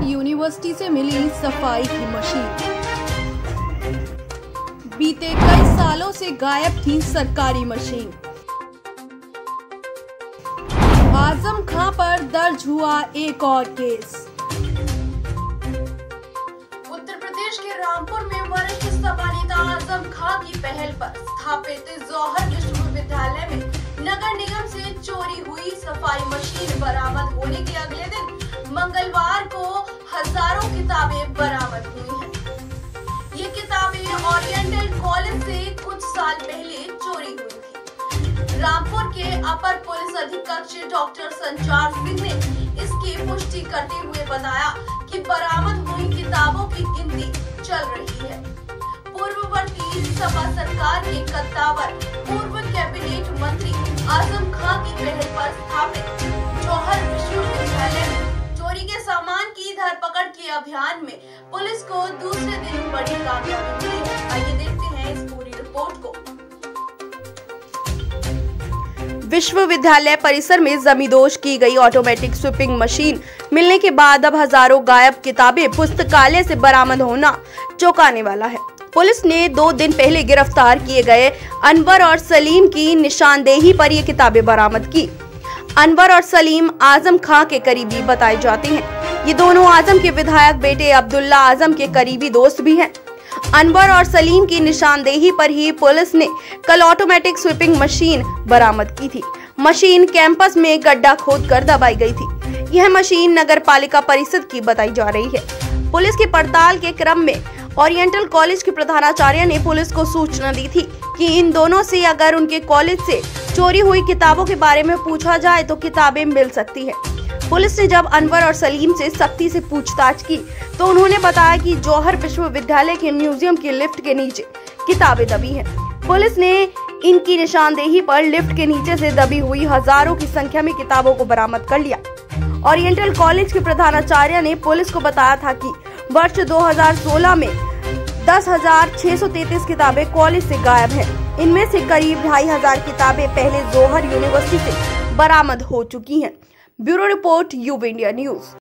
जोहर university से मिली सफाई की मशीन। बीते कई सालों से गायब थी सरकारी मशीन। आजम खां पर दर्ज हुआ एक और केस। उत्तर प्रदेश के रामपुर में वरिष्ठ सपा नेता आजम खां की पहल पर स्थापित जोहर विश्वविद्यालय में नगर निगम से चोरी हुई सफाई मशीन बरामद होने के अगले दिन मंगलवार को हजारों किताबें बरामद हुई हैं। ये किताबें ओरिएंटल कॉलेज से कुछ साल पहले चोरी हुई थी। रामपुर के अपर पुलिस अधीक्षक डॉक्टर संचार सिंह ने इसकी पुष्टि करते हुए बताया कि बरामद हुई किताबों की गिनती चल रही है। पूर्ववर्ती सपा सरकार के कद्दावर पूर्व कैबिनेट मंत्री आजम खां की पहल पर स्थापित जोहर विश्वविद्यालय में चोरी के सामान की धरपकड़ के अभियान में पुलिस को दूसरे दिन बड़ी कामयाबी मिली है। आइए देखते हैं इस पूरी रिपोर्ट को। विश्वविद्यालय परिसर में जमींदोज की गई ऑटोमेटिक स्वीपिंग मशीन मिलने के बाद अब हजारों गायब किताबें पुस्तकालय से बरामद होना चौंकाने वाला है। पुलिस ने 2 दिन पहले गिरफ्तार किए गए अनवर और सलीम की निशानदेही पर ये किताबें बरामद की। अनवर और सलीम आजम खां के करीबी बताए जाते हैं। ये दोनों आजम के विधायक बेटे अब्दुल्ला आजम के करीबी दोस्त भी हैं। अनवर और सलीम की निशानदेही पर ही पुलिस ने कल ऑटोमेटिक स्वीपिंग मशीन बरामद की थी। मशीन कैंपस में गड्ढा खोदकर दबाई गई थी। यह मशीन नगर पालिका परिषद की बताई जा रही है। पुलिस की पड़ताल के क्रम में ओरिएंटल कॉलेज के प्रधानाचार्य ने पुलिस को सूचना दी थी कि इन दोनों से अगर उनके कॉलेज से चोरी हुई किताबों के बारे में पूछा जाए तो किताबें मिल सकती हैं। पुलिस ने जब अनवर और सलीम से सख्ती से पूछताछ की तो उन्होंने बताया कि जोहर विश्वविद्यालय के म्यूजियम की लिफ्ट के नीचे किताबें दबी हैं। पुलिस ने इनकी निशानदेही पर लिफ्ट के नीचे से दबी हुई हजारों की संख्या में किताबों को बरामद कर लिया। ओरिएंटल कॉलेज के प्रधानाचार्य ने पुलिस को बताया था कि वर्ष 2016 में 10,633 किताबें कॉलेज से गायब हैं। इनमें से करीब 2,500 किताबें पहले जोहर यूनिवर्सिटी से बरामद हो चुकी हैं। ब्यूरो रिपोर्ट, यूब इंडिया न्यूज।